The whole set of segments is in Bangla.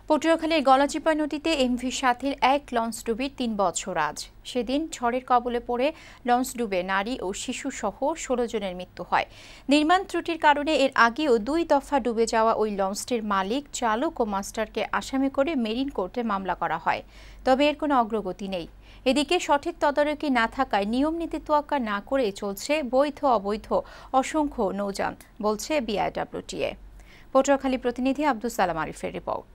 পটুয়াখালীর গলাচিপা নদীতে এমভি সাথীর এক লঞ্চ ডুবির ৩ বছর আজ। সেদিন ঝড়ের কবলে পড়ে লঞ্চ ডুবে নারী ও শিশু সহ ১৬ জনের মৃত্যু হয়। নির্মাণ ত্রুটির কারণে এর আগেও ২ দফা ডুবে যাওয়া ওই লঞ্চটির মালিক, চালক ও মাস্টারকে আসামি করে মেরিন কোর্টে মামলা করা হয়। তবে এর কোনো অগ্রগতি নেই। এদিকে সঠিক তদারকি না থাকায় নিয়ম নীতি তোয়াক্কা না করে চলছে বৈধ অবৈধ অসংখ্য নৌযান, বলছে বিআইডব্লিউটিএ। পটুয়াখালী প্রতিনিধি আব্দুল সালাম আরিফের রিপোর্ট।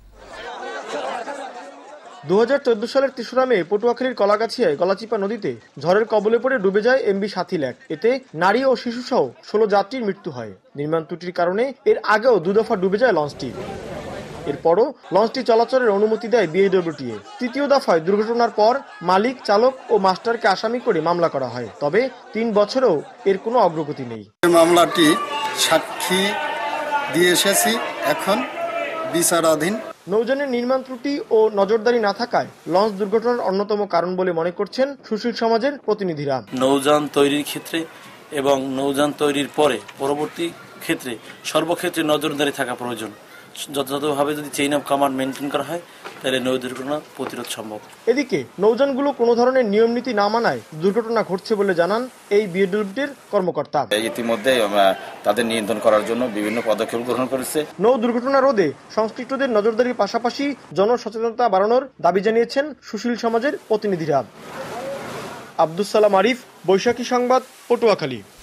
২০১৪ সালের ৩রা মে পটুয়াখালীর কলাগাছিয়ায় গলাচিপা নদীতে ঝড়ের কবলে পড়ে ডুবে যায় এমভি সাথী। এতে নারী ও শিশু সহ ১৬ যাত্রীর মৃত্যু হয়। নির্মাণ ত্রুটির কারণে এর আগেও ২ দফা ডুবে যায় লঞ্চটি। এরপরও লঞ্চটি চলাচলের অনুমতি দেয় বিআইডব্লিউটিএ। তৃতীয় দফায় দুর্ঘটনার পর মালিক, চালক ও মাস্টারকে আসামি করে মামলা করা হয়। তবে ৩ বছরেও এর কোনো অগ্রগতি নেই। মামলাটি সাক্ষী দিয়ে এসেছি, এখন বিচারাধীন। নৌযানের নির্মাণ ত্রুটি ও নজরদারি না থাকায় লঞ্চ দুর্ঘটনার অন্যতম কারণ বলে মনে করছেন সুশীল সমাজের প্রতিনিধিরা। নৌযান তৈরির ক্ষেত্রে এবং নৌযান তৈরির পরে পরবর্তী ক্ষেত্রে সর্বক্ষেত্রে নজরদারি থাকা প্রয়োজন। যথাযথভাবে যদি চেইন অফ কমান্ড মেনটেন করা হয় তাহলে নৌ দুর্ঘটনা প্রতিরোধ সম্ভব। এদিকে নৌযানগুলো কোনো ধরনের নিয়ম নীতি না মানায় দুর্ঘটনা ঘটছে বলে জানান এই বিএডব্লিউটির কর্মকর্তা। ইতিমধ্যে তাদের নিয়ন্ত্রণ করার জন্য বিভিন্ন পদক্ষেপ গ্রহণ করেছে। নৌ দুর্ঘটনা রোধে সংশ্লিষ্টদের নজরদারির পাশাপাশি জনসচেতনতা বাড়ানোর দাবি জানিয়েছেন সুশীল সমাজের প্রতিনিধিরা। আব্দুল সালাম আরিফ, বৈশাখী সংবাদ, পটুয়াখালী।